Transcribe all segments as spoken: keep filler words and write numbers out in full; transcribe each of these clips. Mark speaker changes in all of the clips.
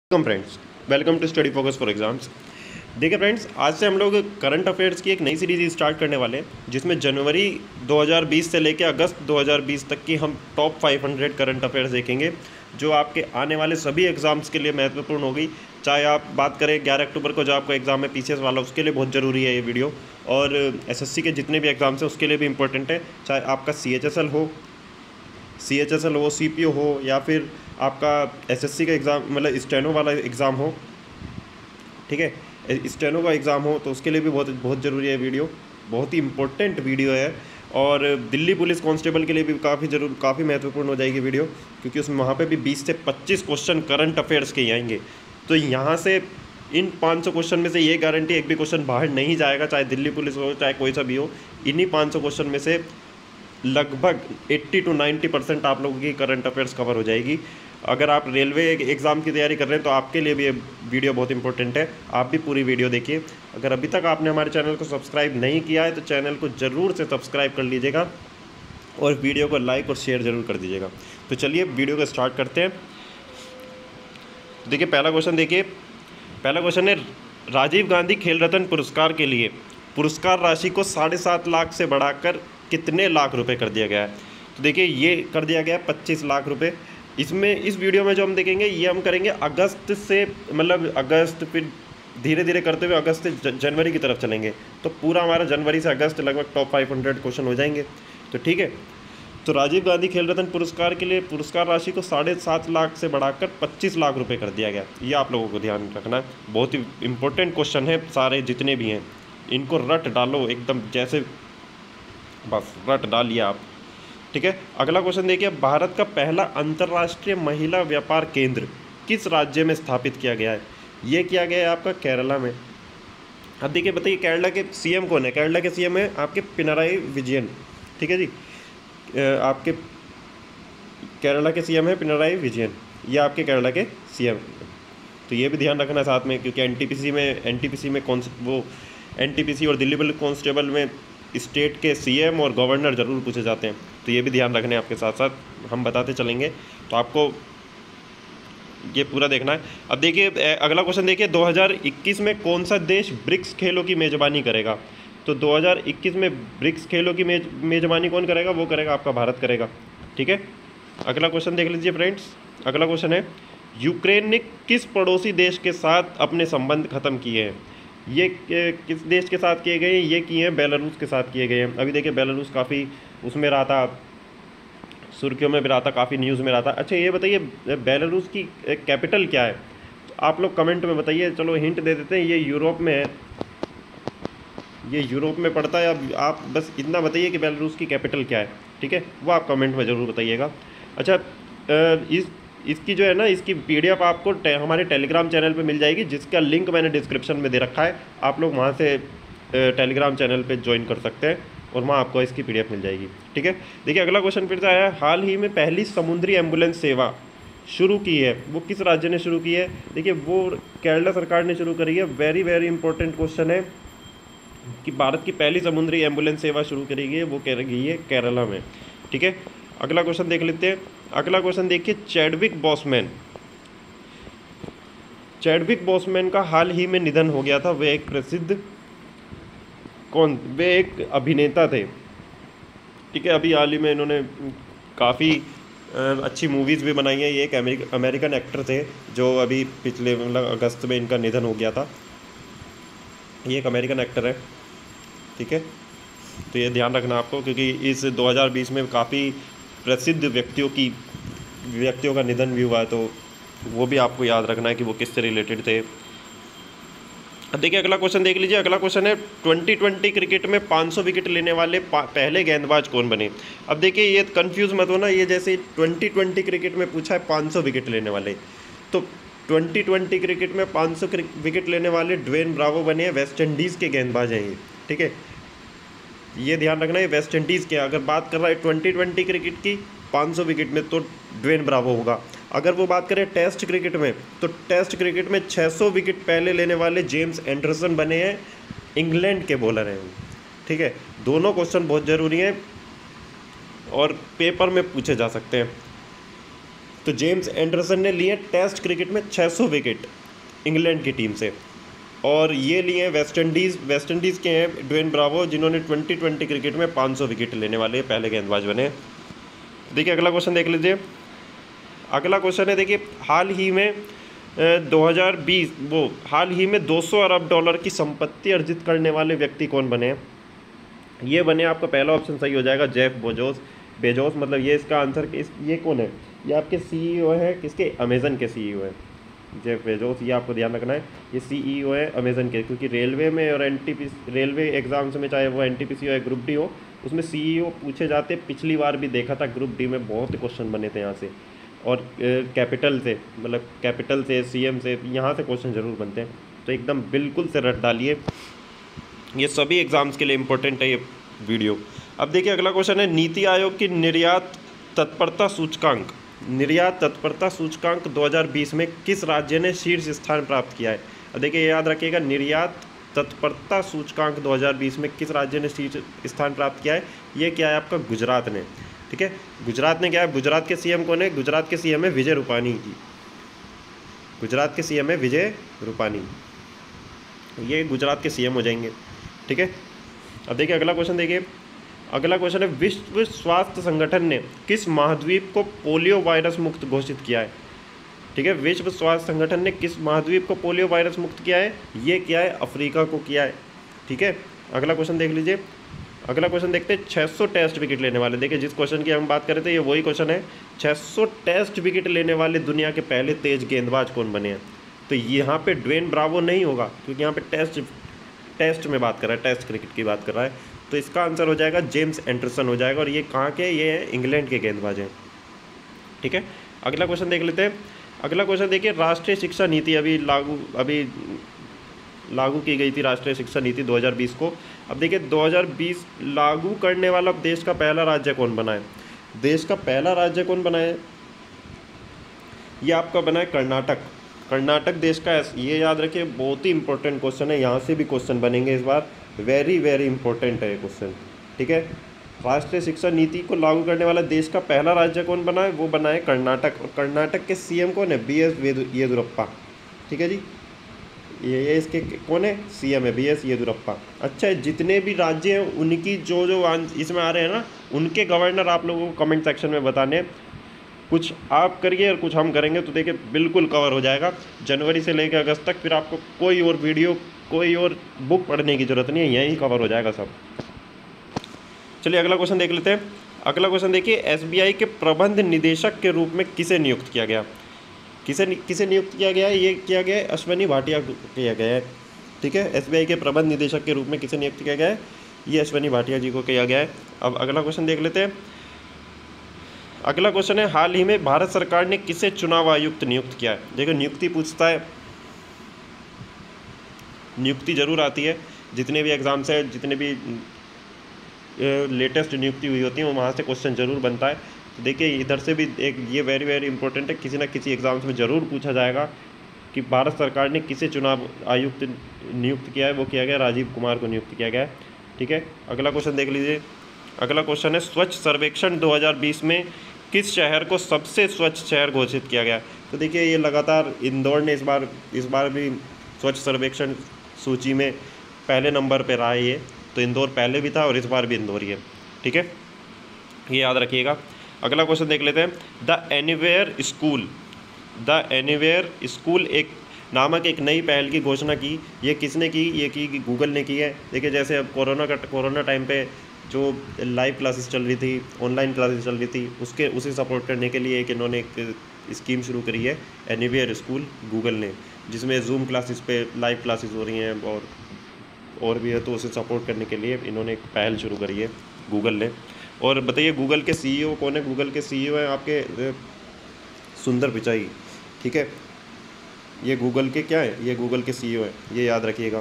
Speaker 1: Welcome friends, welcome to study focus for exams. देखिए friends, आज से हम लोग करंट अफेयर्स की एक नई सीरीज स्टार्ट करने वाले हैं जिसमें जनवरी दो हज़ार बीस से लेकर अगस्त दो हज़ार बीस तक की हम टॉप पाँच सौ करंट अफेयर्स देखेंगे जो आपके आने वाले सभी एग्ज़ाम्स के लिए महत्वपूर्ण होगी। चाहे आप बात करें ग्यारह अक्टूबर को जो आपका एग्ज़ाम है पीसीएस वाला, उसके लिए बहुत ज़रूरी है ये वीडियो, और एसएससी के जितने भी एग्ज़ाम्स हैं उसके लिए भी इंपॉर्टेंट है। चाहे आपका सीएचएसएल हो सी एच एस एल हो, सी पी ओ हो, या फिर आपका एसएससी का एग्ज़ाम मतलब स्टेनो वाला एग्ज़ाम हो, ठीक है, स्टेनो का एग्ज़ाम हो, तो उसके लिए भी बहुत बहुत ज़रूरी है वीडियो। बहुत ही इंपॉर्टेंट वीडियो है। और दिल्ली पुलिस कांस्टेबल के लिए भी काफ़ी जरूर काफ़ी महत्वपूर्ण हो जाएगी वीडियो, क्योंकि उसमें वहाँ पे भी बीस से पच्चीस क्वेश्चन करंट अफेयर्स के ही आएंगे। तो यहाँ से इन पाँच सौ क्वेश्चन में से ये गारंटी एक भी क्वेश्चन बाहर नहीं जाएगा, चाहे दिल्ली पुलिस हो चाहे कोई सा भी हो। इन्हीं पाँच सौ क्वेश्चन में से लगभग अस्सी टू नब्बे परसेंट आप लोगों की करंट अफेयर्स कवर हो जाएगी। अगर आप रेलवे एग्ज़ाम की तैयारी कर रहे हैं तो आपके लिए भी ये वीडियो बहुत इंपॉर्टेंट है, आप भी पूरी वीडियो देखिए। अगर अभी तक आपने हमारे चैनल को सब्सक्राइब नहीं किया है तो चैनल को ज़रूर से सब्सक्राइब कर लीजिएगा और वीडियो को लाइक और शेयर ज़रूर कर दीजिएगा। तो चलिए वीडियो को स्टार्ट करते हैं। देखिए पहला क्वेश्चन देखिए पहला क्वेश्चन है, राजीव गांधी खेल रत्न पुरस्कार के लिए पुरस्कार राशि को साढ़े सात लाख से बढ़ाकर कितने लाख रुपए कर दिया गया है। तो देखिए ये कर दिया गया है पच्चीस लाख रुपए। इसमें इस वीडियो में जो हम देखेंगे ये हम करेंगे अगस्त से, मतलब अगस्त, फिर धीरे धीरे करते हुए अगस्त से जनवरी की तरफ चलेंगे, तो पूरा हमारा जनवरी से अगस्त लगभग टॉप पाँच सौ क्वेश्चन हो जाएंगे। तो ठीक है, तो राजीव गांधी खेल रत्न पुरस्कार के लिए पुरस्कार राशि को साढ़े सात लाख से बढ़ाकर पच्चीस लाख रुपए कर दिया गया। ये आप लोगों को ध्यान रखना है, बहुत ही इंपॉर्टेंट क्वेश्चन है। सारे जितने भी हैं इनको रट डालो एकदम, जैसे बस रट डालिए आप, ठीक है। अगला क्वेश्चन देखिए, भारत का पहला अंतर्राष्ट्रीय महिला व्यापार केंद्र किस राज्य में स्थापित किया गया है। ये किया गया है आपका केरला में। अब देखिए बताइए केरला के सीएम कौन है। केरला के सीएम है आपके पिनराई विजयन, ठीक है जी। आपके केरला के सीएम है पिनराई विजयन, ये आपके केरला के सीएम। तो ये भी ध्यान रखना साथ में, क्योंकि एनटीपीसी में एनटीपीसी में कौन वो एनटीपीसी और दिल्ली पुलिस कांस्टेबल में स्टेट के सीएम और गवर्नर ज़रूर पूछे जाते हैं। तो ये भी ध्यान रखने आपके साथ साथ हम बताते चलेंगे, तो आपको ये पूरा देखना है। अब देखिए अगला क्वेश्चन देखिए, दो हज़ार इक्कीस में कौन सा देश ब्रिक्स खेलों की मेज़बानी करेगा। तो दो हज़ार इक्कीस में ब्रिक्स खेलों की मेज मेज़बानी कौन करेगा, वो करेगा आपका भारत करेगा, ठीक है। अगला क्वेश्चन देख लीजिए फ्रेंड्स। अगला क्वेश्चन है, यूक्रेन ने किस पड़ोसी देश के साथ अपने संबंध खत्म किए हैं। ये किस देश के साथ किए गए हैं, ये किए हैं बेलारूस के साथ किए गए हैं। अभी देखिए बेलारूस काफ़ी उसमें रहा था, सुर्खियों में भी रहा था, काफ़ी न्यूज़ में रहा था। अच्छा ये बताइए बेलारूस की कैपिटल क्या है, तो आप लोग कमेंट में बताइए। चलो हिंट दे देते हैं, ये यूरोप में है, ये यूरोप में पड़ता है। अब आप बस इतना बताइए कि बेलारूस की कैपिटल क्या है, ठीक है, वो आप कमेंट में ज़रूर बताइएगा। अच्छा इस इसकी जो है ना, इसकी पीडीएफ आपको टे, हमारे टेलीग्राम चैनल पे मिल जाएगी, जिसका लिंक मैंने डिस्क्रिप्शन में दे रखा है। आप लोग वहाँ से टेलीग्राम चैनल पे ज्वाइन कर सकते हैं और वहाँ आपको इसकी पीडीएफ मिल जाएगी, ठीक है। देखिए अगला क्वेश्चन फिर से आया, हाल ही में पहली समुद्री एम्बुलेंस सेवा शुरू की है, वो किस राज्य ने शुरू की है। देखिए वो केरला सरकार ने शुरू करी है। वेरी वेरी इंपॉर्टेंट क्वेश्चन है कि भारत की पहली समुद्री एम्बुलेंस सेवा शुरू करी गई है, वो कह रही है केरला में, ठीक है। अगला क्वेश्चन देख लेते हैं। अगला क्वेश्चन देखिए, चैडविक बॉसमैन चैडविक बॉसमैन का हाल ही में निधन हो गया था। वे एक प्रसिद्ध कौन वे एक अभिनेता थे, ठीक है। अभी हाल ही में इन्होंने काफ़ी अच्छी मूवीज़ भी बनाई हैं। ये एक अमेरिक, अमेरिकन एक्टर थे जो अभी पिछले मतलब अगस्त में इनका निधन हो गया था। ये एक अमेरिकन एक्टर है, ठीक है। तो ये ध्यान रखना आपको, क्योंकि इस दो हज़ार बीस में काफ़ी प्रसिद्ध व्यक्तियों की व्यक्तियों का निधन भी हुआ है, तो वो भी आपको याद रखना है कि वो किससे रिलेटेड थे। अब देखिए अगला क्वेश्चन देख लीजिए। अगला क्वेश्चन है, ट्वेंटी ट्वेंटी क्रिकेट में पाँच सौ विकेट लेने वाले पहले गेंदबाज कौन बने। अब देखिए ये कंफ्यूज मत होना, ये जैसे ट्वेंटी ट्वेंटी क्रिकेट में पूछा है पाँच सौ विकेट लेने वाले, तो ट्वेंटी ट्वेंटी क्रिकेट में पाँच सौ विकेट लेने वाले ड्वेन ब्रावो बने हैं, वेस्ट इंडीज़ के गेंदबाज हैं ये, ठीक है। ये ध्यान रखना है वेस्ट इंडीज़ के। अगर बात कर रहा है ट्वेंटी ट्वेंटी क्रिकेट की पाँच सौ विकेट में, तो ड्वेन ब्रावो होगा। अगर वो बात करें टेस्ट क्रिकेट में, तो टेस्ट क्रिकेट में छह सौ विकेट पहले लेने वाले जेम्स एंडरसन बने हैं, इंग्लैंड के बॉलर हैं, ठीक है। दोनों क्वेश्चन बहुत ज़रूरी हैं और पेपर में पूछे जा सकते हैं। तो जेम्स एंडरसन ने लिए टेस्ट क्रिकेट में छह सौ विकेट इंग्लैंड की टीम से, और ये लिए वेस्ट इंडीज़ वेस्ट इंडीज़ के हैं ड्वेन ब्रावो, जिन्होंने ट्वेंटी ट्वेंटी क्रिकेट में पाँच सौ विकेट लेने वाले पहले गेंदबाज बने। देखिए अगला क्वेश्चन देख लीजिए। अगला क्वेश्चन है, देखिए हाल ही में दो हज़ार बीस वो हाल ही में दो सौ अरब डॉलर की संपत्ति अर्जित करने वाले व्यक्ति कौन बने? ये बने, आपका पहला ऑप्शन सही हो जाएगा, जेफ बेजोस। बेजोस मतलब ये इसका आंसर। इस ये कौन है? ये आपके सीईओ है, किसके? अमेज़न के सीईओ है जेफ बेजोस। ये आपको ध्यान रखना है, ये सीईओ है अमेज़न के, क्योंकि रेलवे में और एनटीपीसी रेलवे एग्जाम्स में, चाहे वो एनटीपीसी हो या ग्रुप डी हो, उसमें सीईओ पूछे जाते। पिछली बार भी देखा था ग्रुप डी में बहुत क्वेश्चन बने थे यहाँ से, और कैपिटल से, मतलब कैपिटल से, सीएम से, यहाँ से क्वेश्चन जरूर बनते हैं। तो एकदम बिल्कुल से रट डालिए, ये सभी एग्जाम्स के लिए इम्पोर्टेंट है ये वीडियो। अब देखिए अगला क्वेश्चन है, नीति आयोग की निर्यात तत्परता सूचकांक निर्यात तत्परता सूचकांक दो हज़ार बीस में किस राज्य ने शीर्ष स्थान प्राप्त किया है? अब देखिए याद रखिएगा, निर्यात तत्परता सूचकांक दो हज़ार बीस में किस राज्य ने शीर्ष स्थान प्राप्त किया है? ये क्या है आपका? गुजरात ने। ठीक है, गुजरात ने क्या है? गुजरात के सीएम कौन है? गुजरात के सीएम है विजय रूपानी जी। गुजरात के सीएम है विजय रूपानी, ये गुजरात के सीएम हो जाएंगे। ठीक है, अब देखिए अगला क्वेश्चन देखिए। अगला क्वेश्चन है, विश्व स्वास्थ्य संगठन ने किस महाद्वीप को पोलियो वायरस मुक्त घोषित किया है? ठीक है, विश्व स्वास्थ्य संगठन ने किस महाद्वीप को पोलियो वायरस मुक्त किया है? ये क्या है? अफ्रीका को किया है। ठीक है, अगला क्वेश्चन देख लीजिए। अगला क्वेश्चन देखते हैं, छह सौ टेस्ट विकेट लेने वाले, देखिए जिस क्वेश्चन की हम बात कर रहे थे ये वही क्वेश्चन है। छह सौ टेस्ट विकेट लेने वाले दुनिया के पहले तेज गेंदबाज कौन बने हैं? तो यहाँ पे ड्वेन ब्रावो नहीं होगा, क्योंकि यहाँ पे टेस्ट टेस्ट में बात कर रहा है, टेस्ट क्रिकेट की बात कर रहा है। तो इसका आंसर हो जाएगा जेम्स एंडरसन हो जाएगा, और ये कहाँ के? ये इंग्लैंड के गेंदबाज हैं। ठीक है, अगला क्वेश्चन देख लेते हैं। अगला क्वेश्चन देखिए, राष्ट्रीय शिक्षा नीति अभी लागू अभी लागू की गई थी, राष्ट्रीय शिक्षा नीति दो हज़ार बीस को। अब देखिए दो हज़ार बीस लागू करने वाला देश का पहला राज्य कौन बना है? देश का पहला राज्य कौन बना है? ये आपका बना है कर्नाटक। कर्नाटक देश का, ये याद रखिए, बहुत ही इंपॉर्टेंट क्वेश्चन है, यहाँ से भी क्वेश्चन बनेंगे इस बार, वेरी वेरी इंपॉर्टेंट है ये क्वेश्चन। ठीक है, राष्ट्रीय शिक्षा नीति को लागू करने वाला देश का पहला राज्य कौन बना है? वो बना है कर्नाटक, और कर्नाटक के सीएम कौन है? B S Yediyurappa. ठीक है जी, ये ये इसके कौन है? सीएम है बी एस येदियुरप्पा। अच्छा, जितने भी राज्य हैं उनकी जो जो इसमें आ रहे हैं ना, उनके गवर्नर आप लोगों को कमेंट सेक्शन में बताने, कुछ आप करिए और कुछ हम करेंगे, तो देखिए बिल्कुल कवर हो जाएगा जनवरी से लेकर अगस्त तक। फिर आपको कोई और वीडियो, कोई और बुक पढ़ने की ज़रूरत नहीं है, यहीं कवर हो जाएगा सब। चलिए अगला क्वेश्चन देख लेते हैं। अगला क्वेश्चन देखिए, एसबीआई के प्रबंध निदेशक के रूप में किसे नियुक्त किया गया? किसे किसे नियुक्त किया गया है? ये किया गया है अश्वनी भाटिया को किया गया है। ठीक है, एसबीआई के प्रबंध निदेशक के रूप में किसे नियुक्त किया गया है? ये अश्वनी भाटिया जी को किया गया है। अब अगला क्वेश्चन देख लेते हैं। अगला क्वेश्चन है, हाल ही में भारत सरकार ने किसे चुनाव आयुक्त नियुक्त किया है? देखो नियुक्ति पूछता है, नियुक्ति जरूर आती है, जितने भी एग्जाम्स हैं, जितने भी लेटेस्ट नियुक्ति हुई होती है वहाँ से क्वेश्चन जरूर बनता है। तो देखिए इधर से भी एक ये वेरी वेरी इंपॉर्टेंट है, किसी ना किसी एग्जाम्स में ज़रूर पूछा जाएगा कि भारत सरकार ने किसे चुनाव आयुक्त नियुक्त किया है? वो किया गया राजीव कुमार को नियुक्त किया गया है। ठीक है, अगला क्वेश्चन देख लीजिए। अगला क्वेश्चन है, स्वच्छ सर्वेक्षण दो हज़ार बीस में किस शहर को सबसे स्वच्छ शहर घोषित किया गया? तो देखिए ये लगातार इंदौर ने इस बार इस बार भी स्वच्छ सर्वेक्षण सूची में पहले नंबर पर रहा है ये, तो इंदौर पहले भी था और इस बार भी इंदौर ही है। ठीक है, ये याद रखिएगा। अगला क्वेश्चन देख लेते हैं, the anywhere school the anywhere school एक नामक एक नई पहल की घोषणा की, ये किसने की? ये की गूगल ने की है। देखिए जैसे अब कोरोना का कोरोना टाइम पे जो लाइव क्लासेस चल रही थी, ऑनलाइन क्लासेस चल रही थी, उसके उसे सपोर्ट करने के लिए एक इन्होंने एक स्कीम शुरू करी है, एनीवेयर स्कूल, गूगल ने, जिसमें जूम क्लासेस पे लाइव क्लासेस हो रही हैं और और भी है, तो उसे सपोर्ट करने के लिए इन्होंने एक पहल शुरू करी है गूगल ने। और बताइए गूगल के सीईओ कौन है? गूगल के सीईओ हैं आपके सुंदर पिचाई। ठीक है, ये गूगल के क्या है? ये गूगल के सीईओ है, ये याद रखिएगा।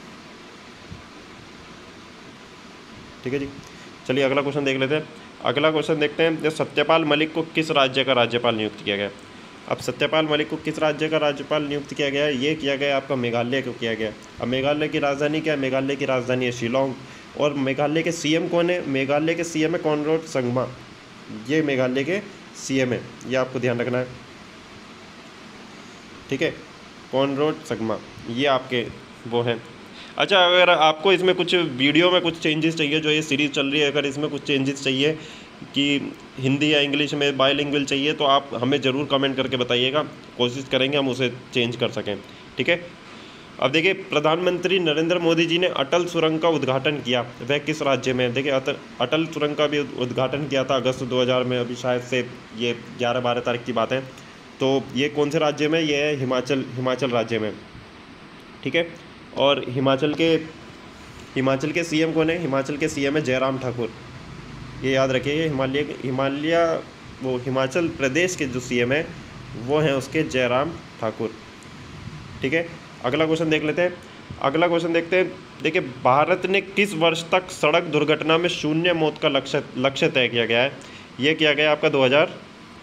Speaker 1: ठीक है जी, चलिए अगला क्वेश्चन देख लेते हैं। अगला क्वेश्चन देखते हैं, जब सत्यपाल मलिक को किस राज्य का राज्यपाल नियुक्त किया गया? अब सत्यपाल मलिक को किस राज्य का राज्यपाल नियुक्त किया गया है? ये किया गया आपका मेघालय को किया गया। अब मेघालय की राजधानी क्या है? मेघालय की राजधानी है शिलोंग। और मेघालय के सीएम कौन है? मेघालय के सीएम है कॉनराड संगमा, ये मेघालय के सीएम है, ये आपको ध्यान रखना है, ठीक है। कॉनराड संगमा, ये आपके वो हैं। अच्छा, अगर आपको इसमें कुछ वीडियो में कुछ चेंजेस चाहिए, जो ये सीरीज़ चल रही है, अगर इसमें कुछ चेंजेस चाहिए कि हिंदी या इंग्लिश में बाइलिंगुअल चाहिए, तो आप हमें ज़रूर कमेंट करके बताइएगा, कोशिश करेंगे हम उसे चेंज कर सकें, ठीक है। अब देखिए, प्रधानमंत्री नरेंद्र मोदी जी ने अटल सुरंग का उद्घाटन किया, वह किस राज्य में? देखिए, अटल सुरंग का भी उद्घाटन किया था अगस्त दो हज़ार में, अभी शायद से ये ग्यारह बारह तारीख की बात है। तो ये कौन से राज्य में? ये है हिमाचल हिमाचल राज्य में, ठीक है। और हिमाचल के हिमाचल के सीएम कौन है? हिमाचल के सीएम है जयराम ठाकुर, ये याद रखिए। हिमालय हिमालय वो हिमाचल प्रदेश के जो सीएम है वो हैं उसके जयराम ठाकुर, ठीक है। अगला क्वेश्चन देख लेते हैं। अगला क्वेश्चन देखते हैं। देखिए, भारत ने किस वर्ष तक सड़क दुर्घटना में शून्य मौत का लक्ष्य लक्ष्य तय किया गया है? ये किया गया आपका दो हज़ार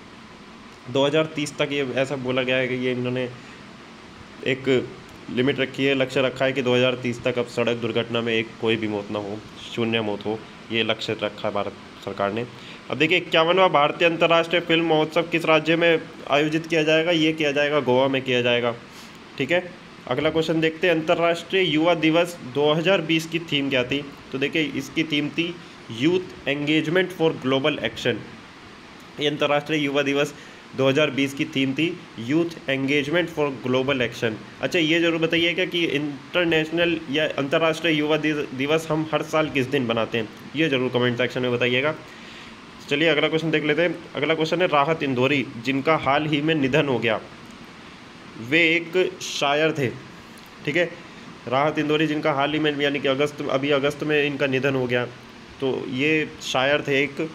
Speaker 1: दो हज़ार तीस तक, ये ऐसा बोला गया है कि ये इन्होंने एक लिमिट रखी है, लक्ष्य रखा है कि दो हज़ार तीस तक अब सड़क दुर्घटना में एक कोई भी मौत ना हो, शून्य मौत हो, ये लक्ष्य रखा है भारत सरकार ने। अब देखिए, इक्यावनवां भारतीय अंतर्राष्ट्रीय फिल्म महोत्सव किस राज्य में आयोजित किया जाएगा? ये किया जाएगा गोवा में किया जाएगा, ठीक है। अगला क्वेश्चन देखते हैं। अंतर्राष्ट्रीय युवा दिवस दो हज़ार बीस की थीम क्या थी? तो देखिए, इसकी थीम थी youth engagement for global action. ये अंतर्राष्ट्रीय युवा दिवस दो हज़ार बीस की थीम थी youth engagement for global action. अच्छा, ये जरूर बताइएगा कि इंटरनेशनल या अंतर्राष्ट्रीय युवा दिवस हम हर साल किस दिन बनाते हैं, ये जरूर कमेंट सेक्शन में बताइएगा। चलिए अगला क्वेश्चन देख लेते हैं। अगला क्वेश्चन है, राहत इंदौरी जिनका हाल ही में निधन हो गया, वे एक शायर थे, ठीक है। राहत इंदौरी जिनका हाल ही में यानी कि अगस्त अभी अगस्त में इनका निधन हो गया, तो ये शायर थे एक।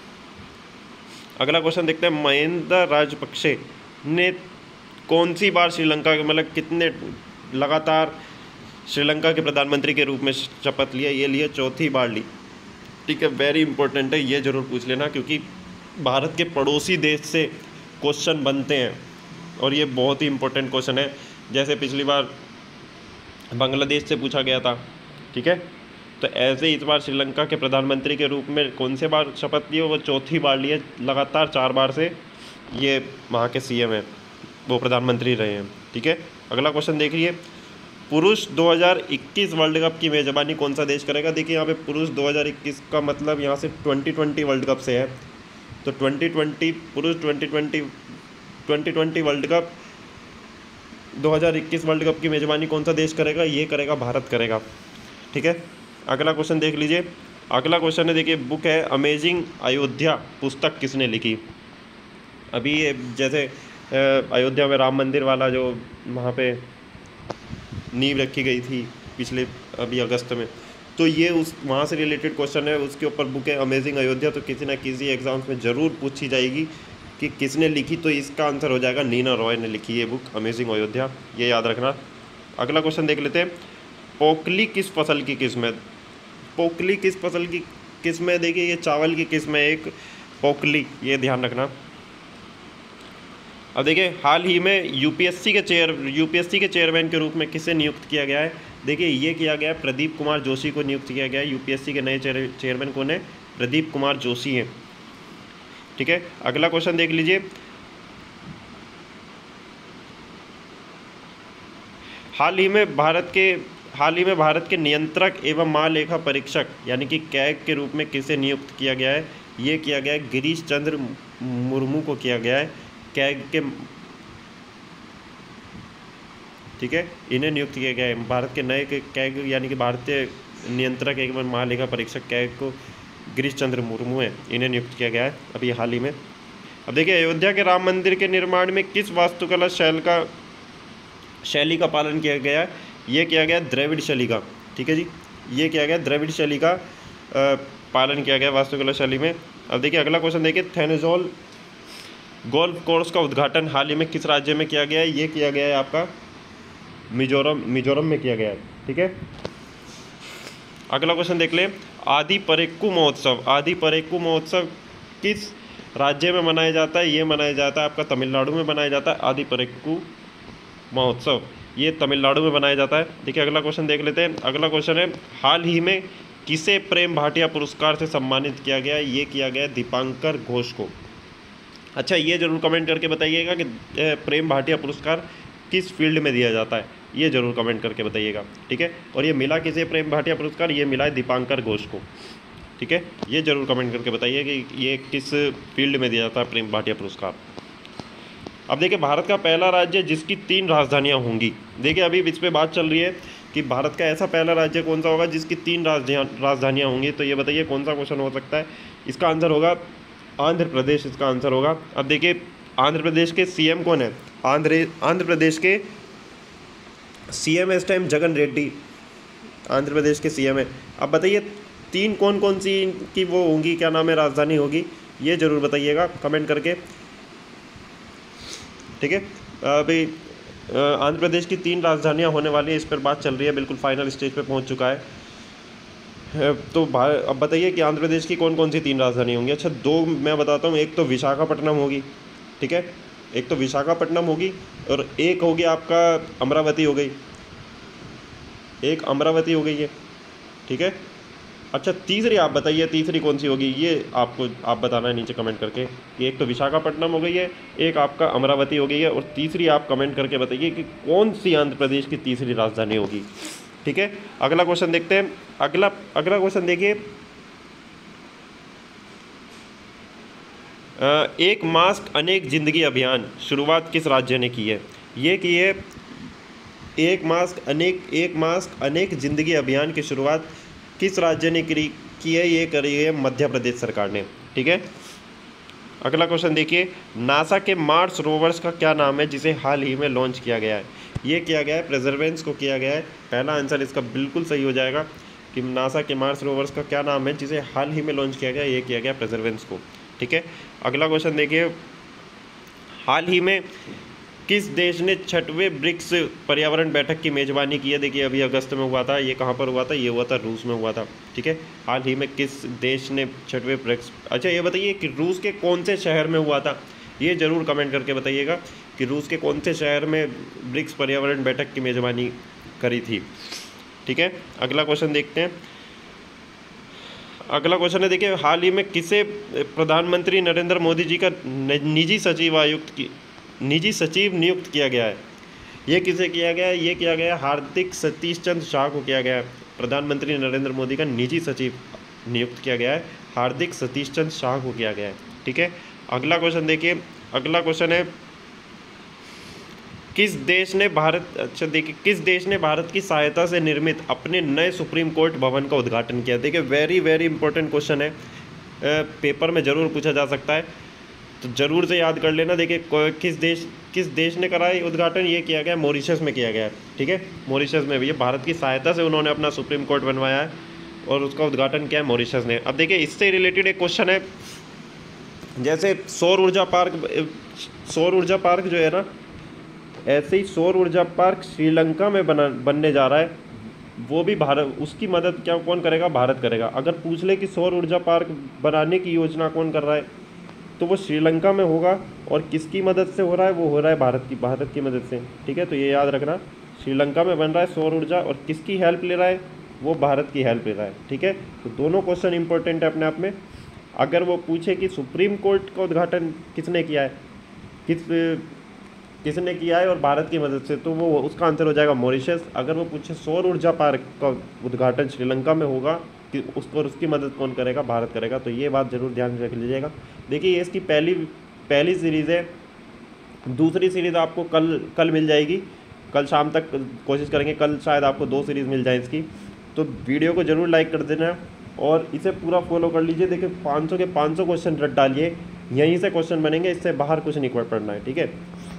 Speaker 1: अगला क्वेश्चन देखते हैं। महिंदा राजपक्षे ने कौन सी बार श्रीलंका के मतलब कितने लगातार श्रीलंका के प्रधानमंत्री के रूप में शपथ लिया? ये लिए चौथी बार ली, ठीक है। वेरी इंपॉर्टेंट है, ये जरूर पूछ लेना, क्योंकि भारत के पड़ोसी देश से क्वेश्चन बनते हैं और ये बहुत ही इंपॉर्टेंट क्वेश्चन है। जैसे पिछली बार बांग्लादेश से पूछा गया था, ठीक है। तो ऐसे इस बार श्रीलंका के प्रधानमंत्री के रूप में कौन से बार शपथ लिए? वो चौथी बार लिए, लगातार चार बार से ये वहाँ के सीएम हैं, वो प्रधानमंत्री रहे हैं, ठीक है। अगला क्वेश्चन देखिए। पुरुष दो हज़ार इक्कीस वर्ल्ड कप की मेज़बानी कौन सा देश करेगा? देखिए, यहाँ पे पुरुष दो हज़ार इक्कीस का मतलब यहाँ से ट्वेंटी ट्वेंटी वर्ल्ड कप से है, तो ट्वेंटी ट्वेंटी पुरुष twenty twenty twenty twenty world cup दो हज़ार इक्कीस वर्ल्ड कप की मेज़बानी कौन सा देश करेगा? ये करेगा भारत करेगा, ठीक है। अगला क्वेश्चन देख लीजिए। अगला क्वेश्चन है, देखिए, बुक है अमेजिंग अयोध्या, पुस्तक किसने लिखी? अभी ये जैसे अयोध्या में राम मंदिर वाला जो वहाँ पे नींव रखी गई थी पिछले अभी अगस्त में, तो ये उस वहाँ से रिलेटेड क्वेश्चन है, उसके ऊपर बुक है अमेजिंग अयोध्या। तो किसी ना किसी एग्जाम्स में ज़रूर पूछी जाएगी कि किसने लिखी, तो इसका आंसर हो जाएगा नीना रॉय ने लिखी है बुक अमेजिंग अयोध्या, ये याद रखना। अगला क्वेश्चन देख लेते हैं। पोकली किस फसल की किस्म है? पोकली किस फसल की किस्म है? देखिए, ये चावल की किस्म है एक, पोकली, ये ध्यान रखना। अब देखिए, हाल ही में यूपीएससी के चेयर यूपीएससी के चेयरमैन के रूप में किसे नियुक्त किया गया है? देखिए, ये किया गया है प्रदीप कुमार जोशी को नियुक्त किया गया है। यूपीएससी के नए चेयर चेयरमैन कौन है? प्रदीप कुमार जोशी हैं, ठीक है। अगला क्वेश्चन देख लीजिए। हाल ही में भारत के हाल ही में भारत के नियंत्रक एवं महालेखा परीक्षक यानी कि कैग के रूप में किसे नियुक्त किया गया है? ये किया गया है गिरीश चंद्र मुर्मू को किया गया है कैग के, ठीक है। इन्हें नियुक्त किया गया है भारत के नए कैग यानी कि भारतीय नियंत्रक एवं महालेखा परीक्षक कैग को गिरीश चंद्र मुर्मू है, इन्हें नियुक्त किया गया है अभी हाल ही में। अब देखिए, अयोध्या के राम मंदिर के निर्माण में किस वास्तुकला शैली का शैली का पालन किया गया है? ये किया गया द्रविड़ शैली का, ठीक है जी। ये किया गया द्रविड़ शैली का पालन किया गया वास्तुकला शैली में। अब देखिए, अगला क्वेश्चन देखिए। थेनेजोल गोल्फ कोर्स का उद्घाटन हाल ही में किस राज्य में किया गया है? ये किया गया है आपका मिजोरम मिजोरम में किया गया है, ठीक है। अगला क्वेश्चन देख लें। आदि परेक्कू महोत्सव आदि परेक्कू महोत्सव किस राज्य में मनाया जाता है? ये मनाया जाता है आपका तमिलनाडु में मनाया जाता है आदि परेक्कू महोत्सव, ये तमिलनाडु में बनाया जाता है। देखिए, अगला क्वेश्चन देख लेते हैं। अगला क्वेश्चन है, हाल ही में किसे प्रेम भाटिया पुरस्कार से सम्मानित किया गया? ये किया गया दीपांकर घोष को। अच्छा, ये ज़रूर कमेंट करके बताइएगा कि प्रेम भाटिया पुरस्कार किस फील्ड में दिया जाता है, ये ज़रूर कमेंट करके बताइएगा, ठीक है। और ये मिला किसे प्रेम भाटिया पुरस्कार, ये मिला है दीपांकर घोष को, ठीक है। ये ज़रूर कमेंट करके बताइए कि ये किस फील्ड में दिया जाता है प्रेम भाटिया पुरस्कार। अब देखिए, भारत का पहला राज्य जिसकी तीन राजधानियाँ होंगी। देखिए, अभी इस पर बात चल रही है कि भारत का ऐसा पहला राज्य कौन सा होगा जिसकी तीन राजधानियाँ होंगी। तो ये बताइए कौन सा क्वेश्चन हो सकता है। इसका आंसर होगा आंध्र प्रदेश, इसका आंसर होगा। अब देखिए, आंध्र प्रदेश के सीएम कौन है? आंध्र आंध्र प्रदेश के सीएम इस टाइम जगन रेड्डी, आंध्र प्रदेश के सीएम है। अब बताइए तीन कौन कौन सी की वो होंगी, क्या नाम है, राजधानी होगी, ये ज़रूर बताइएगा कमेंट करके, ठीक है। अभी आंध्र प्रदेश की तीन राजधानियां होने वाली है, इस पर बात चल रही है, बिल्कुल फाइनल स्टेज पे पहुंच चुका है। तो अब बताइए कि आंध्र प्रदेश की कौन कौन सी तीन राजधानी होंगी। अच्छा, दो मैं बताता हूँ। एक तो विशाखापट्टनम होगी, ठीक है, एक तो विशाखापट्टनम होगी, और एक होगी आपका अमरावती हो गई, एक अमरावती हो गई है, ठीक है। अच्छा, तीसरी आप बताइए, तीसरी कौन सी होगी, ये आपको आप बताना है नीचे कमेंट करके कि एक तो विशाखापट्टनम हो गई है, एक आपका अमरावती हो गई है, और तीसरी आप कमेंट करके बताइए कि कौन सी आंध्र प्रदेश की तीसरी राजधानी होगी, ठीक है। अगला क्वेश्चन देखते हैं। अगला अगला क्वेश्चन देखिए, एक मास्क अनेक जिंदगी अभियान शुरुआत किस राज्य ने की है? ये की है एक मास्क अनेक एक मास्क अनेक जिंदगी अभियान की शुरुआत किस राज्य ने की की है? ये करी है मध्य प्रदेश सरकार ने, ठीक है। अगला क्वेश्चन देखिए, नासा के मार्स रोवर्स का क्या नाम है जिसे हाल ही में लॉन्च किया गया है? ये किया गया है परसेवरेंस को किया गया है। पहला आंसर इसका बिल्कुल सही हो जाएगा कि नासा के मार्स रोवर्स का क्या नाम है जिसे हाल ही में लॉन्च किया गया, ये किया गया परसेवरेंस को, ठीक है। अगला क्वेश्चन देखिए, हाल ही में किस देश ने छठवें ब्रिक्स पर्यावरण बैठक की मेज़बानी की है? देखिए, अभी अगस्त में हुआ था, ये कहाँ पर हुआ था? ये हुआ था रूस में हुआ था, ठीक है। हाल ही में किस देश ने छठवें ब्रिक्स, अच्छा ये बताइए कि रूस के कौन से शहर में हुआ था? ये ज़रूर कमेंट करके बताइएगा कि रूस के कौन से शहर में ब्रिक्स पर्यावरण बैठक की मेज़बानी करी थी, ठीक है। अगला क्वेश्चन देखते हैं। अगला क्वेश्चन है, देखिए, हाल ही में किसे प्रधानमंत्री नरेंद्र मोदी जी का निजी सचिव आयुक्त की निजी सचिव नियुक्त किया गया है? ये किसे किया गया है? ये किया गया है हार्दिक सतीश चंद्र शाह को किया गया है। प्रधानमंत्री नरेंद्र मोदी का निजी सचिव नियुक्त किया गया है, हार्दिक सतीश चंद्र शाह को किया गया है, ठीक है। अगला क्वेश्चन देखिए, अगला क्वेश्चन है, किस देश ने भारत अच्छा देखिए किस देश ने भारत की सहायता से निर्मित अपने नए सुप्रीम कोर्ट भवन का उद्घाटन किया? देखिए, वेरी वेरी इंपॉर्टेंट क्वेश्चन है, पेपर में ज़रूर पूछा जा सकता है, तो ज़रूर से याद कर लेना। देखिए, किस देश किस देश ने करा है उद्घाटन? ये किया गया मॉरिशस में किया गया है, ठीक है। मॉरिशस में भी, ये भारत की सहायता से उन्होंने अपना सुप्रीम कोर्ट बनवाया है और उसका उद्घाटन किया है मॉरिशस ने। अब देखिए, इससे रिलेटेड एक क्वेश्चन है, जैसे सौर ऊर्जा पार्क सौर ऊर्जा पार्क जो है ना, ऐसे ही सौर ऊर्जा पार्क श्रीलंका में बना बनने जा रहा है, वो भी भारत, उसकी मदद क्या कौन करेगा? भारत करेगा। अगर पूछ ले कि सौर ऊर्जा पार्क बनाने की योजना कौन कर रहा है, तो वो श्रीलंका में होगा, और किसकी मदद से हो रहा है? वो हो रहा है भारत की भारत की मदद से, ठीक है। तो ये याद रखना, श्रीलंका में बन रहा है सौर ऊर्जा, और किसकी हेल्प ले रहा है? वो भारत की हेल्प ले रहा है, ठीक है। तो दोनों क्वेश्चन इंपॉर्टेंट है अपने आप में। अगर वो पूछे कि सुप्रीम कोर्ट का उद्घाटन किसने किया है, किस किसने किया है और भारत की मदद से, तो वो उसका आंसर हो जाएगा मॉरिशस। अगर वो पूछे सौर ऊर्जा पार्क का उद्घाटन श्रीलंका में होगा कि उसको और उसकी मदद कौन करेगा? भारत करेगा। तो ये बात ज़रूर ध्यान रख लीजिएगा। देखिए, ये इसकी पहली पहली सीरीज़ है, दूसरी सीरीज़ आपको कल कल मिल जाएगी, कल शाम तक कोशिश करेंगे, कल शायद आपको दो सीरीज़ मिल जाए इसकी। तो वीडियो को ज़रूर लाइक कर देना और इसे पूरा फॉलो कर लीजिए। देखिए, पाँच सौ के पाँच सौ क्वेश्चन रट डालिए, यहीं से क्वेश्चन बनेंगे, इससे बाहर कुछ नहीं पढ़ना है, ठीक है।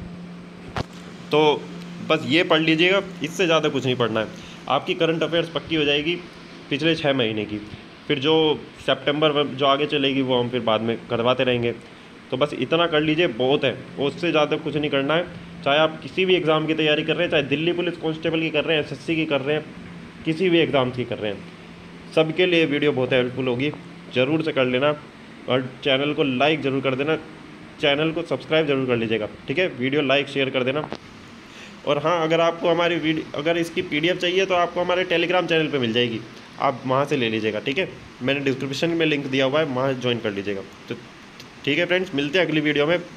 Speaker 1: तो बस ये पढ़ लीजिएगा, इससे ज़्यादा कुछ नहीं पढ़ना है। आपकी करंट अफेयर्स पक्की हो जाएगी पिछले छः महीने की, फिर जो सितंबर में जो आगे चलेगी वो हम फिर बाद में करवाते रहेंगे। तो बस इतना कर लीजिए, बहुत है, उससे ज़्यादा कुछ नहीं करना है। चाहे आप किसी भी एग्ज़ाम की तैयारी कर रहे हैं, चाहे दिल्ली पुलिस कांस्टेबल की कर रहे हैं, एसएससी की कर रहे हैं, किसी भी एग्ज़ाम की कर रहे हैं, सबके लिए वीडियो बहुत हेल्पफुल होगी, ज़रूर से कर लेना। और चैनल को लाइक ज़रूर कर देना, चैनल को सब्सक्राइब ज़रूर कर लीजिएगा, ठीक है। वीडियो लाइक शेयर कर देना। और हाँ, अगर आपको हमारी वीडियो अगर इसकी पीडीएफ चाहिए तो आपको हमारे टेलीग्राम चैनल पे मिल जाएगी, आप वहाँ से ले लीजिएगा, ठीक है। मैंने डिस्क्रिप्शन में लिंक दिया हुआ है, वहाँ ज्वाइन कर लीजिएगा। तो ठीक है फ्रेंड्स, मिलते हैं अगली वीडियो में।